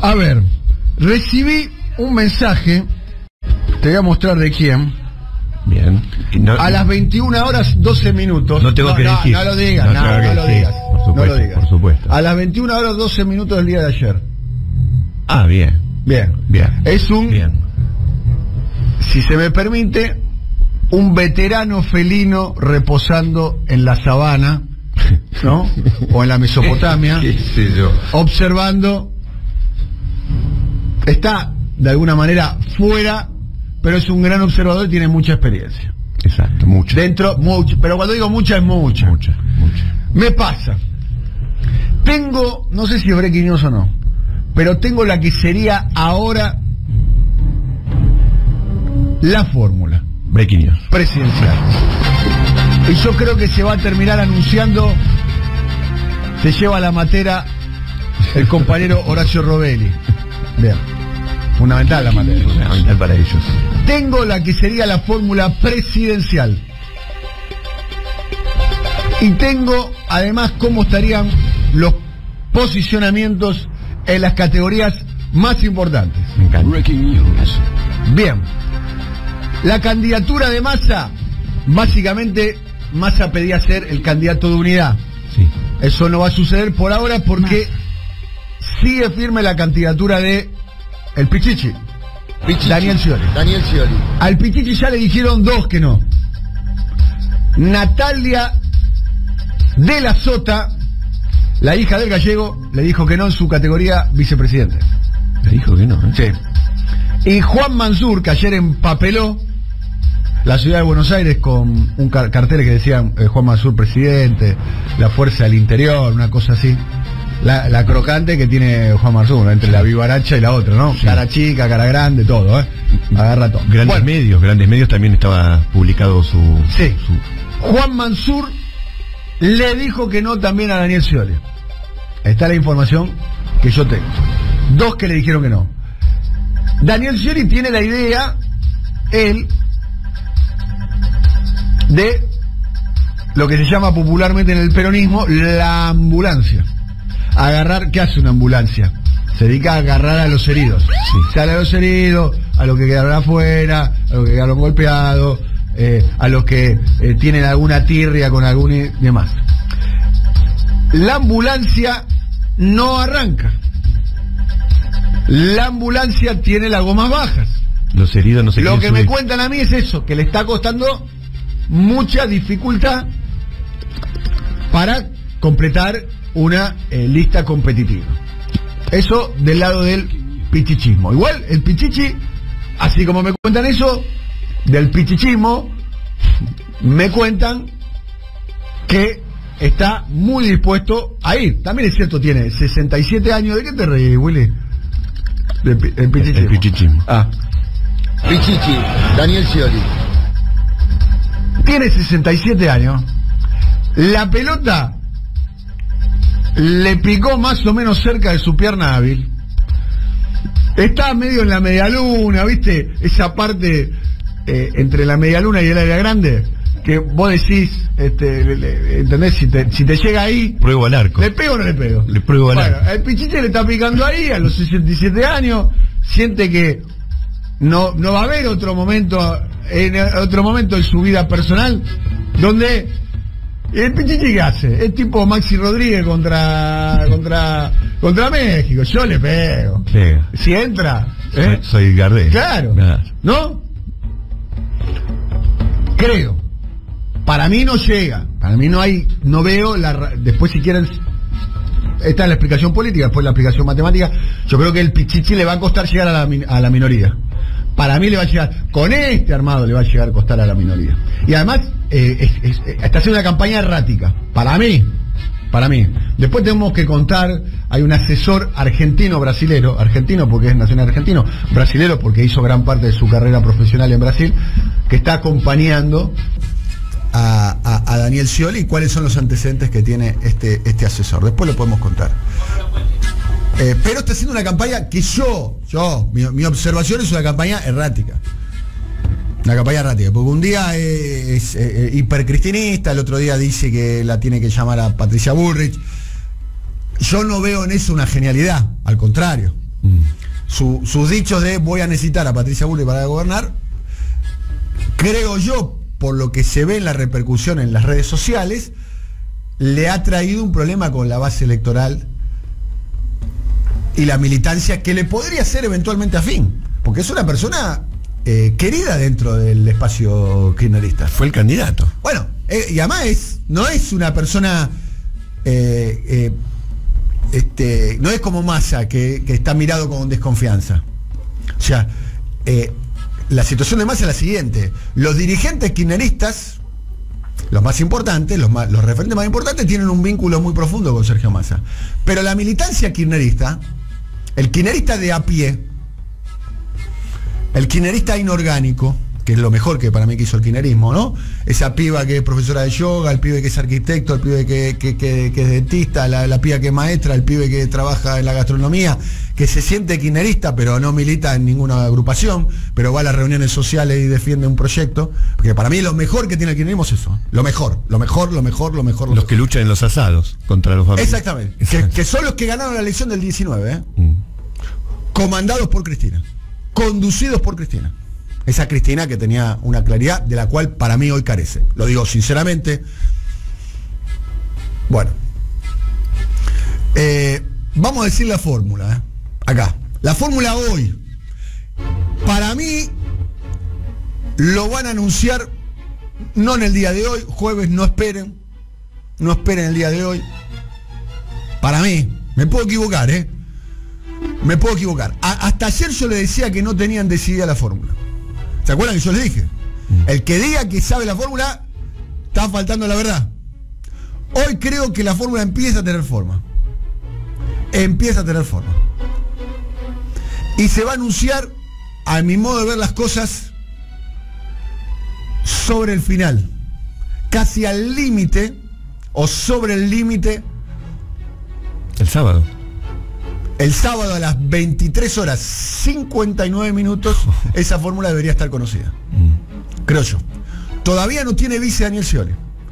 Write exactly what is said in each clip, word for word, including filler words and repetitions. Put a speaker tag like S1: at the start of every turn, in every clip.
S1: A ver, recibí un mensaje, te voy a mostrar de quién.
S2: Bien. No,
S1: a las veintiuna horas doce minutos.
S2: No tengo
S1: no,
S2: que
S1: no,
S2: decir.
S1: No lo digas,
S2: no,
S1: no, no,
S2: no
S1: lo
S2: decir.
S1: digas.
S2: Por supuesto,
S1: no lo digas.
S2: por supuesto.
S1: A las veintiuna horas doce minutos del día de ayer.
S2: Ah, bien.
S1: Bien.
S2: Bien.
S1: Es un,
S2: bien.
S1: si se me permite, un veterano felino reposando en la sabana, ¿no? O en la Mesopotamia.
S2: ¿Qué sé yo?
S1: Observando. Está, de alguna manera, fuera, pero es un gran observador y tiene mucha experiencia.
S2: Exacto, mucho.
S1: Dentro, mucho, pero cuando digo mucha es mucha.
S2: Mucha, mucha.
S1: Me pasa. Tengo, no sé si es breaking news o no, pero tengo la que sería ahora la fórmula.
S2: Breaking news.
S1: Presidencial. Y yo creo que se va a terminar anunciando, se lleva la matera el compañero Horacio Robelli. Bien. Fundamental la matera.
S2: Fundamental para ellos.
S1: Tengo la que sería la fórmula presidencial. Y tengo, además, cómo estarían los posicionamientos en las categorías más importantes.
S2: Me encanta. Breaking news.
S1: Bien. La candidatura de Massa, básicamente, Massa pedía ser el candidato de unidad.
S2: Sí.
S1: Eso no va a suceder por ahora porque Massa. Sigue firme la candidatura de el Pichichi. Pichichi. Daniel Scioli.
S3: Daniel Scioli.
S1: Al Pichichi ya le dijeron dos que no. Natalia de la Sota, la hija del gallego, le dijo que no en su categoría vicepresidente.
S2: Le dijo que no, ¿eh?
S1: Sí. Y Juan Mansur, que ayer empapeló la ciudad de Buenos Aires con un car carteles que decían eh, Juan Mansur presidente, la fuerza del interior, una cosa así. La, la crocante que tiene Juan Mansur, entre la vivaracha y la otra, ¿no? Sí. Cara chica, cara grande, todo, ¿eh? Agarra todo.
S2: Grandes bueno. medios, grandes medios también estaba publicado su...
S1: Sí.
S2: Su...
S1: Juan Mansur le dijo que no también a Daniel Scioli. Está la información que yo tengo. Dos que le dijeron que no. Daniel Scioli tiene la idea, él, de lo que se llama popularmente en el peronismo la ambulancia. Agarrar, ¿qué hace una ambulancia? Se dedica a agarrar a los heridos. Sí. Sale a los heridos, a los que quedaron afuera, a los que quedaron golpeados, eh, a los que eh, tienen alguna tirria con algún y demás. La ambulancia no arranca. La ambulancia tiene las gomas bajas.
S2: Los heridos no se
S1: Lo que
S2: subir.
S1: me cuentan a mí es eso, que le está costando mucha dificultad para completar una eh, lista competitiva. Eso del lado del pichichismo. Igual el pichichi, así como me cuentan eso del pichichismo, me cuentan que está muy dispuesto a ir. También es cierto, tiene sesenta y siete años. ¿De qué te reís, Willy? Del pi el pichichismo.
S2: El pichichismo.
S1: Ah.
S3: Pichichi, Daniel Scioli.
S1: Tiene sesenta y siete años. La pelota le picó más o menos cerca de su pierna hábil. Está medio en la medialuna, ¿viste? Esa parte eh, entre la medialuna y el área grande, que vos decís, este, le, le, ¿entendés? Si te, si te llega ahí...
S2: Pruebo al arco.
S1: ¿Le pego o no le pego?
S2: Le pruebo al
S1: bueno,
S2: arco.
S1: El Pichichi le está picando ahí a los sesenta y siete años, siente que no, no va a haber otro momento, en otro momento en su vida personal, donde... ¿El Pichichi qué hace? Es tipo Maxi Rodríguez contra contra contra México. Yo le pego.
S2: Pega.
S1: Si entra, ¿eh?
S2: Soy, soy Gardel.
S1: Claro.
S2: Nada.
S1: ¿No? Creo. Para mí no llega. Para mí no hay, no veo la. Después si quieren, esta es la explicación política, después la explicación matemática. Yo creo que el Pichichi le va a costar llegar a la, a la minoría. Para mí le va a llegar, con este armado le va a llegar a costar a la minoría. Y además, eh, es, es, está haciendo una campaña errática. Para mí, para mí. Después tenemos que contar, hay un asesor argentino-brasilero, argentino porque es nacional argentino, brasilero porque hizo gran parte de su carrera profesional en Brasil, que está acompañando a, a, a Daniel Scioli y cuáles son los antecedentes que tiene este, este asesor. Después lo podemos contar. Eh, pero está haciendo una campaña que yo, yo, mi, mi observación es una campaña errática. Una campaña errática, porque un día es, es, es hipercristinista, el otro día dice que la tiene que llamar a Patricia Bullrich. Yo no veo en eso una genialidad, al contrario. Mm. Su, sus dichos de voy a necesitar a Patricia Bullrich para gobernar, creo yo, por lo que se ve en la repercusión en las redes sociales, le ha traído un problema con la base electoral y la militancia que le podría ser eventualmente afín, porque es una persona eh, querida dentro del espacio kirchnerista.
S2: Fue el candidato.
S1: Bueno, eh, y además es, no es una persona eh, eh, este, no es como Massa que, que está mirado con desconfianza. O sea, eh, la situación de Massa es la siguiente: los dirigentes kirchneristas, los más importantes, los, más, los referentes más importantes, tienen un vínculo muy profundo con Sergio Massa. Pero la militancia kirchnerista, el kirchnerista de a pie, el kirchnerista inorgánico, que es lo mejor que para mí que hizo el kirchnerismo, ¿no? Esa piba que es profesora de yoga, el pibe que es arquitecto, el pibe que, que, que, que es dentista, la, la piba que es maestra, el pibe que trabaja en la gastronomía, que se siente kirchnerista pero no milita en ninguna agrupación, pero va a las reuniones sociales y defiende un proyecto, porque para mí lo mejor que tiene el kirchnerismo es eso, lo mejor, lo mejor, lo mejor, lo mejor. Lo
S2: los
S1: mejor.
S2: Que luchan en los asados contra los barrios.
S1: Exactamente, Exacto. que, que son los que ganaron la elección del diecinueve, ¿eh? mm. comandados por Cristina, conducidos por Cristina. Esa Cristina que tenía una claridad de la cual para mí hoy carece. Lo digo sinceramente. Bueno. Eh, vamos a decir la fórmula. ¿eh? Acá. La fórmula hoy. Para mí lo van a anunciar no en el día de hoy. Jueves, no esperen. No esperen el día de hoy. Para mí. Me puedo equivocar, ¿eh? Me puedo equivocar. A, hasta ayer yo le decía que no tenían decidida la fórmula. ¿Se acuerdan que yo les dije? El que diga que sabe la fórmula está faltando la verdad. Hoy creo que la fórmula empieza a tener forma. Empieza a tener forma. Y se va a anunciar, a mi modo de ver las cosas, sobre el final. Casi al límite, o sobre el límite.
S2: El sábado.
S1: El sábado a las veintitrés horas cincuenta y nueve minutos, esa fórmula debería estar conocida. Mm. Creo yo. Todavía no tiene vice Daniel Scioli.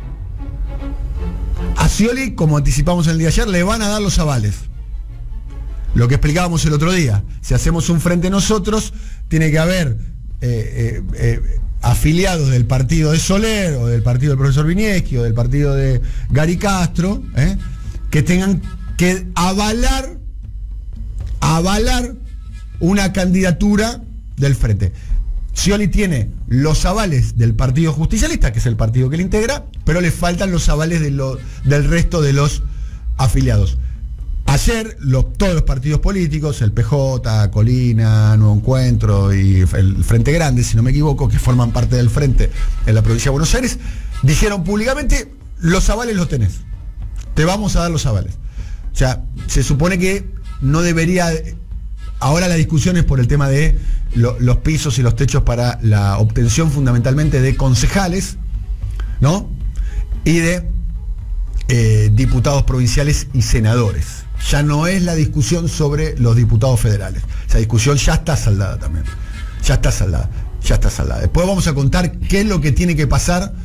S1: A Scioli, como anticipamos el día de ayer, le van a dar los avales. Lo que explicábamos el otro día. Si hacemos un frente nosotros, tiene que haber eh, eh, eh, afiliados del partido de Soler, o del partido del profesor Vinieski, o del partido de Gary Castro, eh, que tengan que avalar avalar una candidatura del frente. Scioli tiene los avales del Partido Justicialista, que es el partido que le integra, pero le faltan los avales de lo, del resto de los afiliados. Ayer los, todos los partidos políticos, el P J, Colina, Nuevo Encuentro y el Frente Grande, si no me equivoco, que forman parte del frente en la provincia de Buenos Aires, dijeron públicamente: los avales los tenés, te vamos a dar los avales. O sea, se supone que no debería. Ahora la discusión es por el tema de lo, los pisos y los techos para la obtención fundamentalmente de concejales, ¿no? Y de eh, diputados provinciales y senadores. Ya no es la discusión sobre los diputados federales. Esa discusión ya está saldada también. Ya está saldada. Ya está saldada. Después vamos a contar qué es lo que tiene que pasar.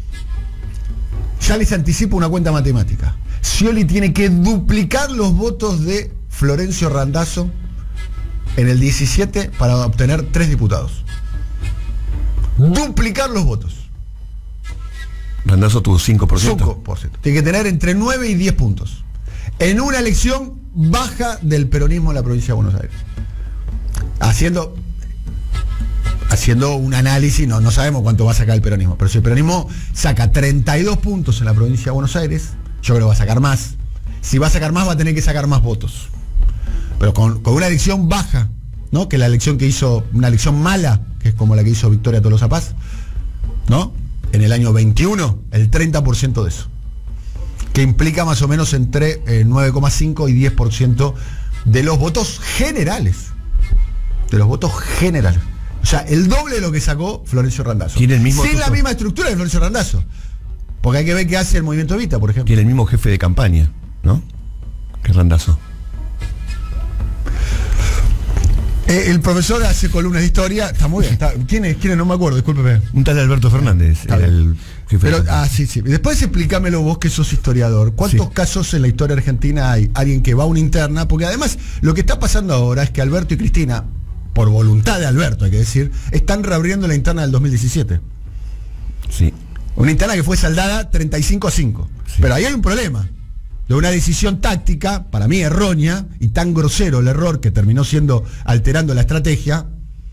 S1: Ya les anticipo una cuenta matemática. Scioli tiene que duplicar los votos de Florencio Randazzo en el diecisiete para obtener tres diputados. Duplicar los votos.
S2: Randazzo tuvo cinco por ciento.
S1: cinco por ciento. Tiene que tener entre nueve y diez puntos. En una elección baja del peronismo en la provincia de Buenos Aires. Haciendo, haciendo un análisis, no, no sabemos cuánto va a sacar el peronismo, pero si el peronismo saca treinta y dos puntos en la provincia de Buenos Aires, yo creo que va a sacar más. Si va a sacar más, va a tener que sacar más votos. Pero con, con una elección baja, ¿no? Que la elección que hizo, una elección mala, que es como la que hizo Victoria Tolosa Paz, ¿no? En el año veintiuno, el treinta por ciento de eso. Que implica más o menos entre eh, nueve coma cinco y diez por ciento de los votos generales. De los votos generales. O sea, el doble de lo que sacó Florencio Randazzo.
S2: Tiene el mismo
S1: Sin la misma estructura de Florencio Randazzo. Porque hay que ver qué hace el Movimiento Evita, por ejemplo.
S2: Tiene el mismo jefe de campaña, ¿no? Que Randazzo.
S1: Eh, el profesor hace columnas de historia, está muy bien. Está, ¿quién es? ¿Quién es? No me acuerdo, discúlpeme.
S2: Un tal Alberto Fernández,
S1: Está
S2: era
S1: bien.
S2: el jefe.
S1: Pero,
S2: de...
S1: ah, sí, sí. Después explícamelo vos que sos historiador. ¿Cuántos
S2: Sí.
S1: casos en la historia argentina hay? Alguien que va a una interna, porque además lo que está pasando ahora es que Alberto y Cristina, por voluntad de Alberto, hay que decir, están reabriendo la interna del dos mil diecisiete.
S2: Sí.
S1: Una interna que fue saldada treinta y cinco a cinco.
S2: Sí.
S1: Pero ahí hay un problema. De una decisión táctica, para mí errónea, y tan grosero el error que terminó siendo alterando la estrategia.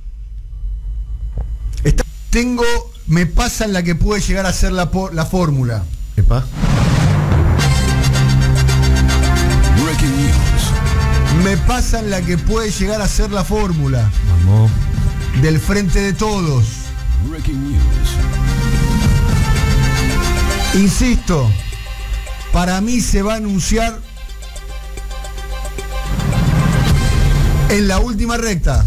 S1: Está, tengo, me pasa en la que puede llegar a ser la, la fórmula.
S2: Epa.
S4: Breaking news.
S1: Me pasa en la que puede llegar a ser la fórmula
S2: Vamos.
S1: del frente de todos.
S4: Breaking news.
S1: Insisto, para mí se va a anunciar en la última recta.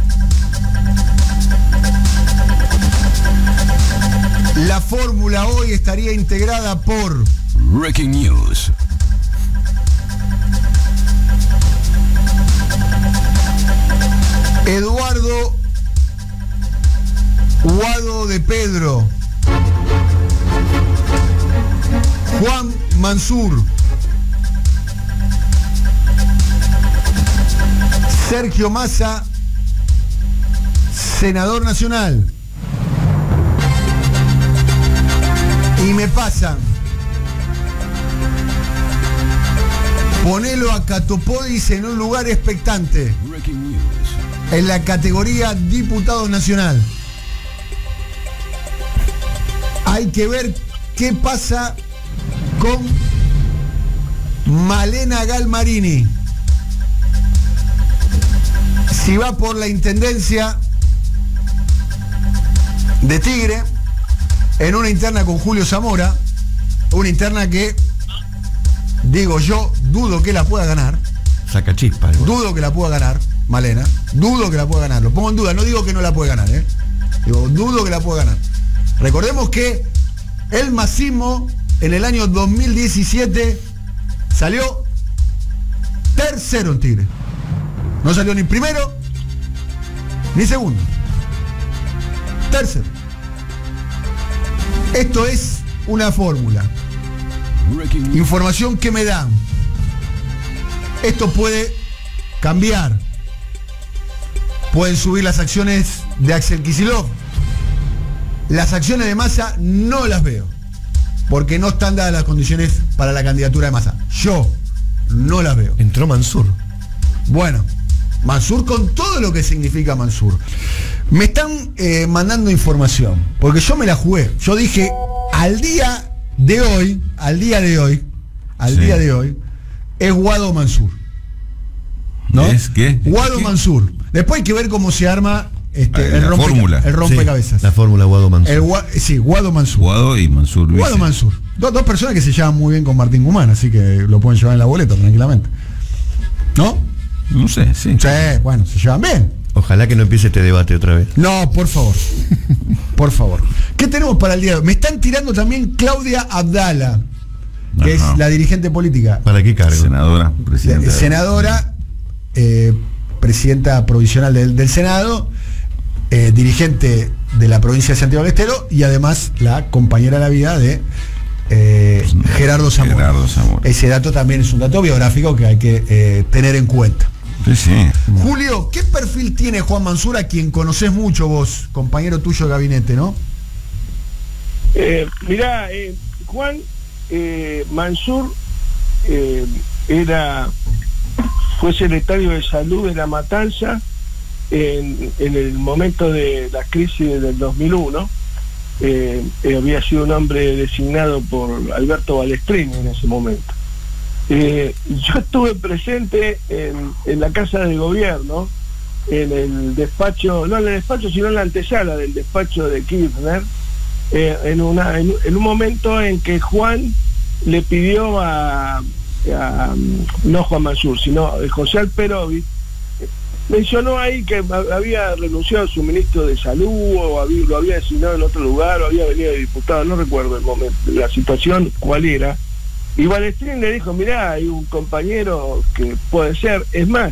S1: La fórmula hoy estaría integrada por
S4: Breaking news.
S1: Eduardo Guado de Pedro, Juan Mansur, Sergio Massa, senador nacional. Y me pasan. Ponelo a Catopodis en un lugar expectante,
S4: Breaking news.
S1: en la categoría diputado nacional. Hay que ver qué pasa con Malena Galmarini. Si va por la intendencia de Tigre, en una interna con Julio Zamora, una interna que, digo yo, dudo que la pueda ganar.
S2: Saca chispa. igual.
S1: Dudo que la pueda ganar, Malena. Dudo que la pueda ganar. Lo pongo en duda, no digo que no la puede ganar, ¿eh? Digo, dudo que la pueda ganar. Recordemos que el masismo en el año dos mil diecisiete salió tercero en Tigre. No salió ni primero ni segundo. Tercero. Esto es una fórmula.
S4: Breaking news.
S1: Información que me dan. Esto puede cambiar. Pueden subir las acciones de Axel Kicillof. Las acciones de Massa no las veo, porque no están dadas las condiciones para la candidatura de Massa. Yo no las veo.
S2: Entró Mansur.
S1: Bueno, Mansur con todo lo que significa Mansur. Me están eh, mandando información, porque yo me la jugué. Yo dije, al día de hoy, al día de hoy, al
S5: Sí.
S1: día de hoy, es Guado Mansur. ¿No?
S5: ¿Es qué?
S1: Guado
S5: ¿Qué?
S1: Mansur. Después hay que ver cómo se arma este,
S5: Ah,
S1: el,
S5: la
S1: rompe,
S5: fórmula.
S1: el rompecabezas.
S2: Sí, la fórmula Guado Mansur.
S1: El gua- sí, Guado Mansur.
S5: Guado y Mansur Luis.
S1: Guado Mansur. Do- dos personas que se llevan muy bien con Martín Guzmán, así que lo pueden llevar en la boleta tranquilamente. ¿No?
S5: No sé, sí.
S1: Sí, bueno, se llevan bien.
S2: Ojalá que no empiece este debate otra vez.
S1: No, por favor. Por favor. ¿Qué tenemos para el día de hoy? Me están tirando también Claudia Abdala, que
S5: Ajá.
S1: es la dirigente política.
S2: ¿Para qué cargo?
S5: Senadora, presidenta.
S1: La- senadora, eh, presidenta provisional del, del Senado, eh, dirigente de la provincia de Santiago del Estero y además la compañera de la vida de eh, Gerardo Zamora.
S5: Gerardo Zamora.
S1: Ese dato también es un dato biográfico que hay que eh, tener en cuenta.
S5: Sí, sí.
S1: Julio, ¿qué perfil tiene Juan Mansur, a quien conocés mucho vos, compañero tuyo de gabinete, ¿no?
S6: Eh, mirá, eh, Juan eh, Mansur eh, era fue secretario de salud de La Matanza en, en el momento de la crisis del dos mil uno. Eh, eh, había sido un hombre designado por Alberto Balestrini en ese momento. Eh, yo estuve presente en, en la Casa de Gobierno, en el despacho, no en el despacho, sino en la antesala del despacho de Kirchner, eh, en, una, en, en un momento en que Juan le pidió a, a no Juan Mansur, sino José Alperovi, mencionó ahí que había renunciado a su ministro de salud o había, lo había designado en otro lugar o había venido de diputado, no recuerdo el momento, la situación cuál era, y Balestrini le dijo, mirá, hay un compañero que puede ser, es más,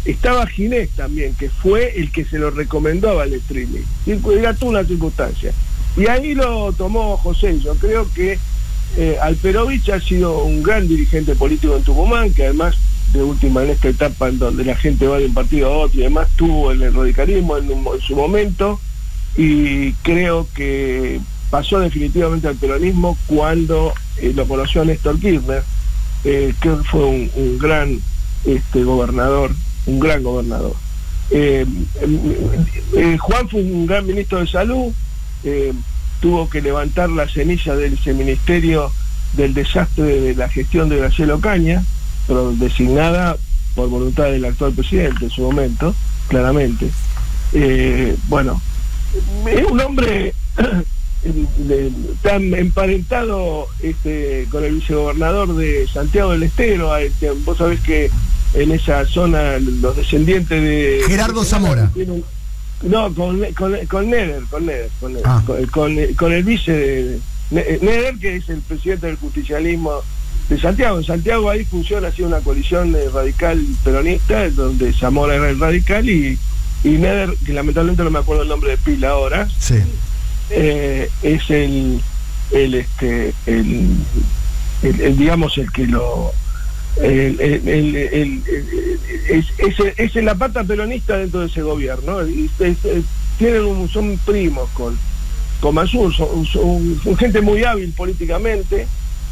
S6: estaba Ginés también, que fue el que se lo recomendó a Balestrini. Era toda una circunstancia. Y ahí lo tomó José. Yo creo que eh, Alperovich ha sido un gran dirigente político en Tucumán, que además, de última en esta etapa en donde la gente va de un partido a otro y además tuvo en el radicalismo en, un, en su momento, y creo que pasó definitivamente al peronismo cuando eh, lo conoció a Néstor Kirchner, eh, que fue un, un gran este, gobernador, un gran gobernador. Eh, eh, Juan fue un gran ministro de salud, eh, tuvo que levantar la ceniza del ese ministerio del desastre de la gestión de Graciela Ocaña, pero designada por voluntad del actual presidente en su momento, claramente. Eh, bueno, es un hombre de, tan emparentado este, con el vicegobernador de Santiago del Estero. Este, vos sabés que en esa zona los descendientes de
S1: Gerardo Zamora.
S6: Tienen, no, con, con, con Neder, con Neder, con, Neder,
S1: ah.
S6: con, con, con el vice de Neder, que es el presidente del justicialismo de Santiago. En Santiago ahí funciona así una coalición eh, radical peronista, donde Zamora era el radical y y Neder, que lamentablemente no me acuerdo el nombre de pila ahora,
S1: sí.
S6: eh, es el, el este el, el, el digamos el que lo el, el, el, el, el, es, es, es la pata peronista dentro de ese gobierno. Y es, es, tienen un, son primos con con Mansur, son, son, son gente muy hábil políticamente.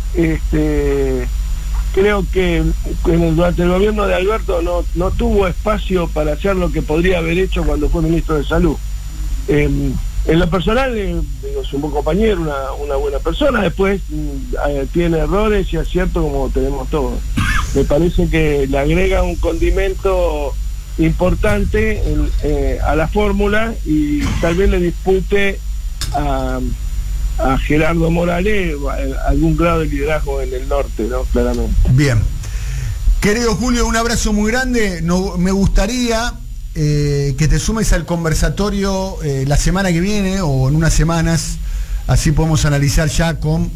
S6: Este creo que en el, durante el gobierno de Alberto no, no tuvo espacio para hacer lo que podría haber hecho cuando fue ministro de Salud. Eh, en lo personal, eh, es un buen compañero, una, una buena persona. Después eh, tiene errores y aciertos como tenemos todos. Me parece que le agrega un condimento importante en, eh, a la fórmula, y tal vez le dispute a... a Gerardo Morales algún grado de liderazgo en el norte, ¿no? Claramente.
S1: Bien. Querido Julio, un abrazo muy grande. No, me gustaría eh, que te sumes al conversatorio eh, la semana que viene o en unas semanas, así podemos analizar ya con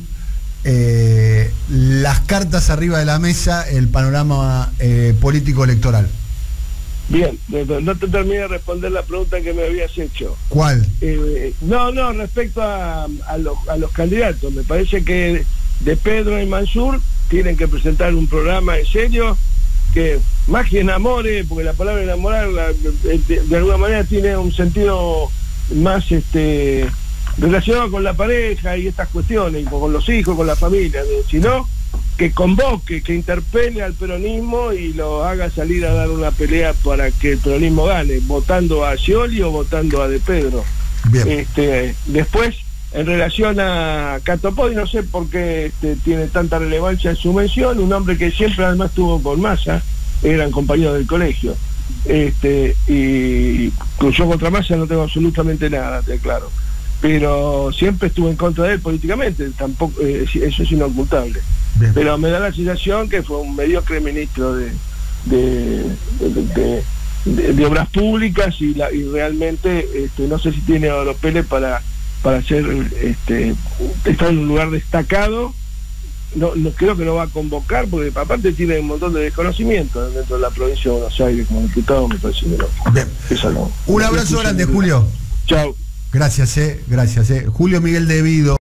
S1: eh, las cartas arriba de la mesa el panorama eh, político electoral.
S6: Bien, no te terminé de responder la pregunta que me habías hecho.
S1: ¿Cuál?
S6: Eh, no, no, respecto a, a, los, a los candidatos, me parece que de Pedro y Mansur tienen que presentar un programa en serio, que más que enamore, porque la palabra enamorar la, de, de alguna manera tiene un sentido más este relacionado con la pareja y estas cuestiones, y con los hijos, con la familia, sino que convoque, que interpele al peronismo y lo haga salir a dar una pelea para que el peronismo gane, votando a Scioli o votando a De Pedro.
S1: Bien.
S6: Este, después, en relación a Catopodi, no sé por qué este, tiene tanta relevancia en su mención, un hombre que siempre además estuvo con Massa, eran compañeros del colegio, este, y yo contra Massa no tengo absolutamente nada, te aclaro, pero siempre estuve en contra de él políticamente, tampoco eh, eso es inocultable. Bien. Pero me da la sensación que fue un mediocre ministro de de, de, de, de, de obras públicas, y, la, y realmente este, no sé si tiene los peles para para ser este estar en un lugar destacado. No, no creo que no va a convocar, porque aparte tiene un montón de desconocimiento dentro de la provincia de Buenos Aires como diputado. Me parece que no. Bien. Eso no.
S1: Un abrazo grande, Julio.
S6: Chao.
S1: Gracias, eh, gracias, eh. Julio Miguel Devido.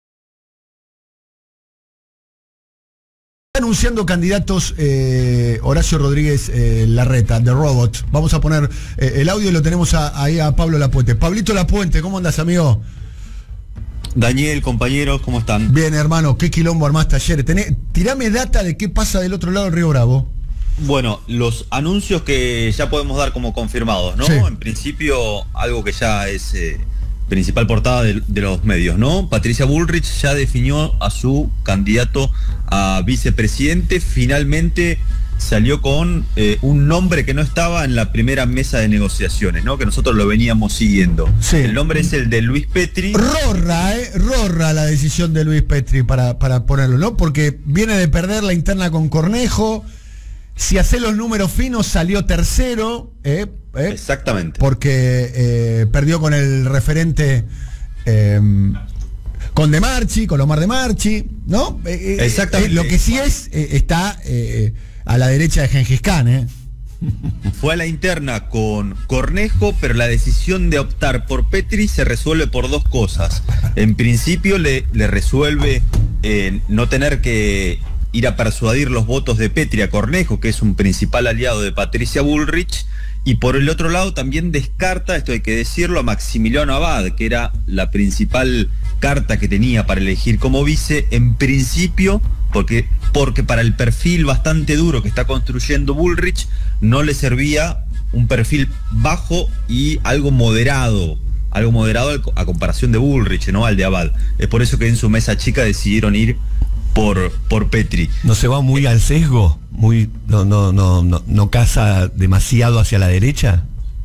S1: Anunciando candidatos eh, Horacio Rodríguez eh, Larreta, de Robot. Vamos a poner eh, el audio y lo tenemos a, ahí a Pablo Lapuente. Pablito Lapuente, ¿cómo andas, amigo?
S7: Daniel, compañeros, ¿cómo están?
S1: Bien, hermano, qué quilombo armaste ayer. Tenés, tirame data de qué pasa del otro lado del Río Bravo.
S7: Bueno, los anuncios que ya podemos dar como confirmados, ¿no? Sí. En principio, algo que ya es eh, principal portada de, de los medios, ¿no? Patricia Bullrich ya definió a su candidato a vicepresidente. Finalmente salió con eh, un nombre que no estaba en la primera mesa de negociaciones, ¿no? Que nosotros lo veníamos siguiendo.
S1: Sí.
S7: El nombre es el de Luis Petri.
S1: Rorra, ¿eh? Rorra la decisión de Luis Petri para, para ponerlo, ¿no? Porque viene de perder la interna con Cornejo. Si hace los números finos, salió tercero. ¿eh? ¿eh?
S7: Exactamente.
S1: Porque eh, perdió con el referente... Eh, con De Marchi, con Omar De Marchi, ¿no?
S7: Exactamente.
S1: Eh, lo que sí es, eh, está eh, a la derecha de Gengis Khan, ¿eh?
S7: fue a la interna con Cornejo, pero la decisión de optar por Petri se resuelve por dos cosas. En principio le, le resuelve eh, no tener que ir a persuadir los votos de Petri a Cornejo, que es un principal aliado de Patricia Bullrich, y por el otro lado también descarta, esto hay que decirlo, a Maximiliano Abad, que era la principal carta que tenía para elegir como vice, en principio, porque, porque para el perfil bastante duro que está construyendo Bullrich, no le servía un perfil bajo y algo moderado, algo moderado a comparación de Bullrich, ¿no? Al de Abad. Es por eso que en su mesa chica decidieron ir por, por Petri.
S2: ¿No se va muy al sesgo? Muy, no, no, no, no, no casa demasiado hacia la derecha.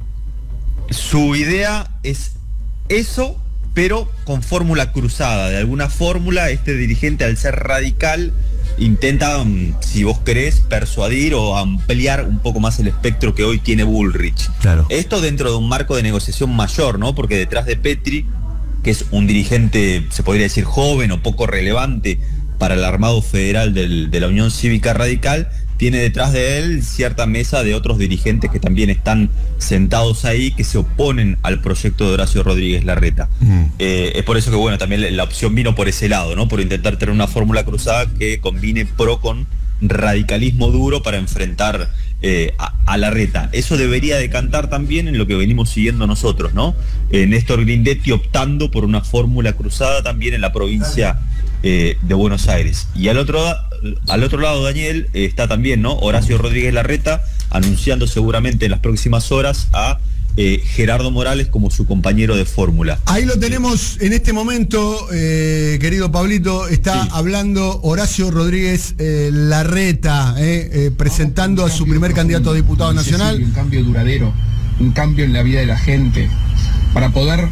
S7: Su idea es eso, pero con fórmula cruzada. De alguna fórmula, este dirigente, al ser radical, intenta, si vos querés, persuadir o ampliar un poco más el espectro que hoy tiene Bullrich.
S2: Claro.
S7: Esto dentro de un marco de negociación mayor, ¿no? Porque detrás de Petri, que es un dirigente, se podría decir, joven o poco relevante para el armado federal del, de la Unión Cívica Radical, tiene detrás de él cierta mesa de otros dirigentes que también están sentados ahí, que se oponen al proyecto de Horacio Rodríguez Larreta. Mm. Eh, es por eso que, bueno, también la opción vino por ese lado, ¿no? Por intentar tener una fórmula cruzada que combine pro con radicalismo duro para enfrentar eh, a, a Larreta. Eso debería decantar también en lo que venimos siguiendo nosotros, ¿no? Eh, Néstor Grindetti optando por una fórmula cruzada también en la provincia eh, de Buenos Aires. Y al otro, al otro lado, Daniel, eh, está también, ¿no? Horacio Rodríguez Larreta anunciando seguramente en las próximas horas a Eh, Gerardo Morales como su compañero de fórmula.
S1: Ahí lo tenemos en este momento, eh, querido Pablito, está sí. hablando Horacio Rodríguez eh, Larreta, eh, eh, presentando a su primer candidato a diputado nacional.
S8: Un cambio duradero, un cambio en la vida de la gente, para poder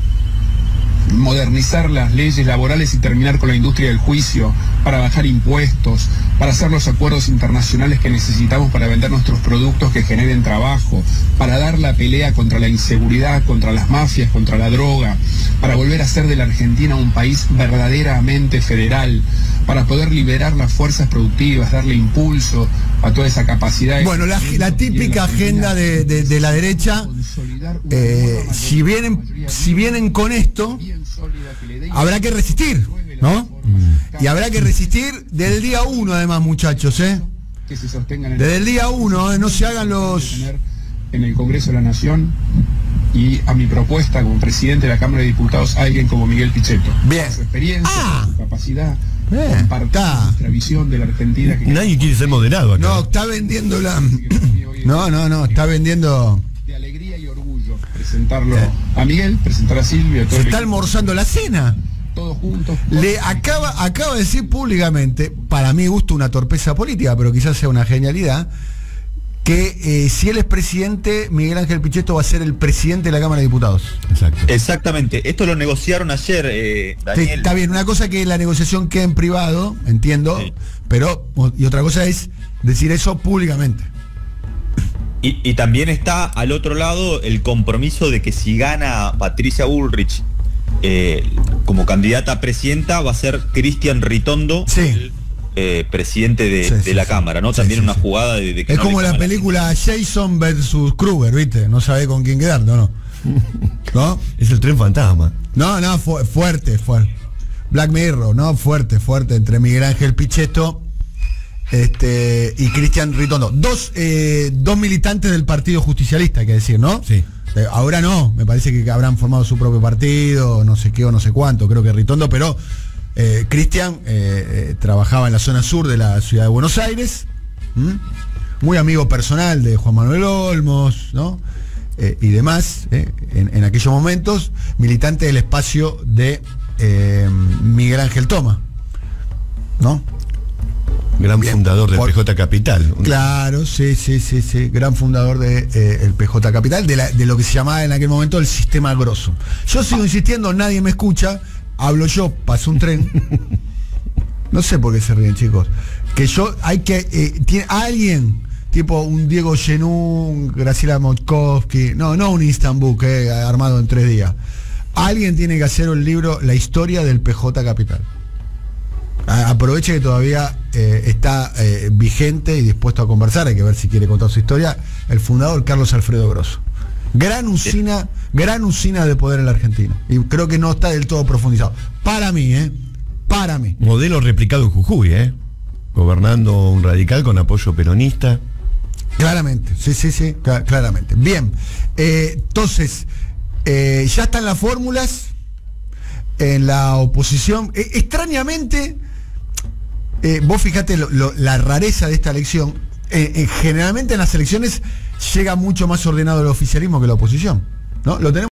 S8: modernizar las leyes laborales y terminar con la industria del juicio, para bajar impuestos, para hacer los acuerdos internacionales que necesitamos para vender nuestros productos que generen trabajo, para dar la pelea contra la inseguridad, contra las mafias, contra la droga, para volver a hacer de la Argentina un país verdaderamente federal, para poder liberar las fuerzas productivas, darle impulso a toda esa capacidad.
S1: Bueno, la, la típica agenda de, de, de la derecha, eh, si vienen, si vienen con esto, habrá que resistir, ¿no? Y habrá que resistir desde el día uno, además, muchachos, ¿eh? Desde el día uno, ¿eh? No se hagan los...
S8: En el Congreso de la Nación, y a mi propuesta como presidente de la Cámara de Diputados, alguien como Miguel Pichetto.
S1: Bien.
S8: Su experiencia,
S1: ah.
S8: su capacidad,
S1: Bien.
S8: compartir nuestra visión de la Argentina. Que
S2: Nadie quiere ser moderado acá.
S1: No, está vendiendo la... No, no, no, está vendiendo...
S8: De alegría y orgullo presentarlo eh. a Miguel, presentar a Silvia.
S1: Se está almorzando la cena.
S8: Todos juntos.
S1: Le acaba, acaba de decir públicamente, para mi gusto una torpeza política, pero quizás sea una genialidad, que eh, si él es presidente, Miguel Ángel Pichetto va a ser el presidente de la Cámara de Diputados.
S7: Exacto. Exactamente. Esto lo negociaron ayer, eh, Daniel.
S1: Sí, está bien, una cosa que la negociación quede en privado, entiendo, sí. pero y otra cosa es decir eso públicamente.
S7: Y, y también está al otro lado el compromiso de que si gana Patricia Bullrich eh, como candidata a presidenta, va a ser Cristian Ritondo,
S1: sí.
S7: el eh, presidente de,
S1: sí,
S7: de
S1: sí,
S7: la
S1: sí.
S7: Cámara, ¿no?
S1: Sí,
S7: También
S1: sí,
S7: una
S1: sí.
S7: jugada de, de que
S1: es
S7: no
S1: como la película la Jason versus Kruger, ¿viste? No sabe con quién quedar, ¿no? ¿No?
S2: Es el tren fantasma.
S1: No, no, fu fuerte, fuerte. Black Mirror, ¿no? Fuerte, fuerte, entre Miguel Ángel Pichetto este, y Cristian Ritondo. Dos, eh, dos militantes del Partido Justicialista, hay que decir, ¿no?
S2: Sí.
S1: Eh, ahora no, me parece que habrán formado su propio partido, no sé qué o no sé cuánto, creo que Ritondo, pero eh, Cristian eh, eh, trabajaba en la zona sur de la ciudad de Buenos Aires, ¿m? Muy amigo personal de Juan Manuel Olmos, ¿no? Eh, y demás, eh, en, en aquellos momentos, militante del espacio de eh, Miguel Ángel Toma, ¿no?
S2: Gran
S1: Bien,
S2: fundador del
S1: por,
S2: P J Capital.
S1: Claro, sí, sí, sí, sí. Gran fundador de eh, el P J Capital, de, la, de lo que se llamaba en aquel momento el sistema grosso. Yo sigo insistiendo, nadie me escucha, hablo yo, pasó un tren. No sé por qué se ríen, chicos. Que yo, hay que, eh, tiene alguien, tipo un Diego Genú, un Graciela Motkowski, no, no un instant book eh, armado en tres días. Alguien tiene que hacer un libro, la historia del P J Capital. A- aproveche que todavía eh, está eh, vigente y dispuesto a conversar, hay que ver si quiere contar su historia, el fundador Carlos Alfredo Grosso. Gran usina, gran usina de poder en la Argentina. Y creo que no está del todo profundizado. Para mí, ¿eh? Para mí.
S2: Modelo replicado en Jujuy, ¿eh? Gobernando un radical con apoyo peronista.
S1: Claramente, sí, sí, sí, cl- claramente. Bien, eh, entonces, eh, ya están las fórmulas en la oposición. Eh, extrañamente, eh, vos fijate lo, lo, la rareza de esta elección. Eh, eh, generalmente en las elecciones llega mucho más ordenado el oficialismo que la oposición, ¿no? Lo tenemos